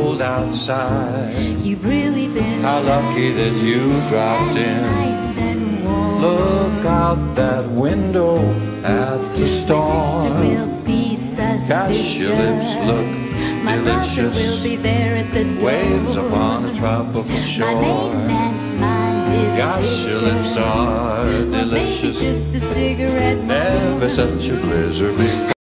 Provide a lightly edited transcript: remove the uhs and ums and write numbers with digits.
cold outside. You've really been How lucky that you dropped in. nice and warm. Look out that window at the storm. My sister will be suspicious. Gosh, your lips look My delicious. brother will be there at the door. Waves upon a tropical My shore. maintenance mind is Gosh, your lips are well, maybe delicious. just a cigarette more. Never such a blizzard before.